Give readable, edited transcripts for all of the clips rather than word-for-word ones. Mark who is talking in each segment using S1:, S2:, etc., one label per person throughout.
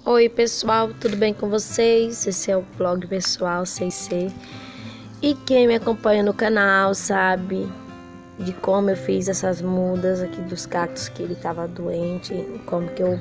S1: Oi pessoal, tudo bem com vocês? Esse é o blog pessoal 6C. E quem me acompanha no canal sabe de como eu fiz essas mudas aqui dos cactos que ele estava doente, como que eu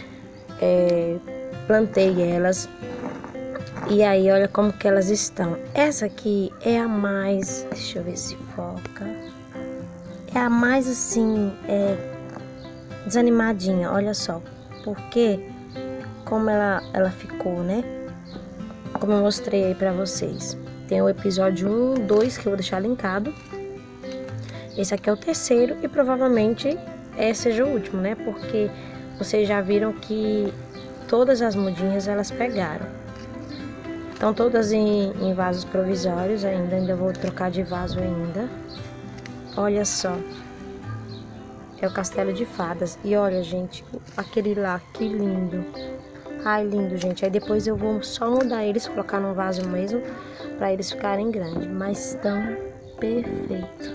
S1: plantei elas. E aí olha como que elas estão. Essa aqui é a mais, deixa eu ver se foca. É a mais assim, desanimadinha, olha só. Porque como ela ficou, né? Como eu mostrei aí pra vocês. Tem o episódio 1, 2 que eu vou deixar linkado. Esse aqui é o terceiro e provavelmente seja o último, né? Porque vocês já viram que todas as mudinhas elas pegaram. Estão todas em vasos provisórios ainda vou trocar de vaso ainda. Olha só. É o castelo de fadas. E olha, gente, aquele lá, que lindo. Ai, lindo, gente. Aí depois eu vou só mudar eles, colocar num vaso mesmo, pra eles ficarem grandes. Mas estão perfeitos.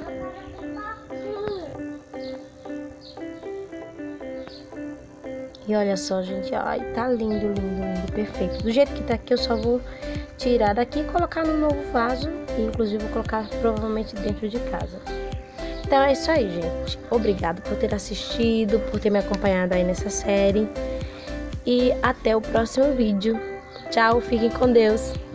S1: E olha só, gente. Ai, tá lindo, lindo, lindo, perfeito. Do jeito que tá aqui, eu só vou tirar daqui e colocar no novo vaso. E, inclusive, vou colocar provavelmente dentro de casa. Então é isso aí, gente. Obrigado por ter assistido, por ter me acompanhado aí nessa série. E até o próximo vídeo. Tchau, fiquem com Deus.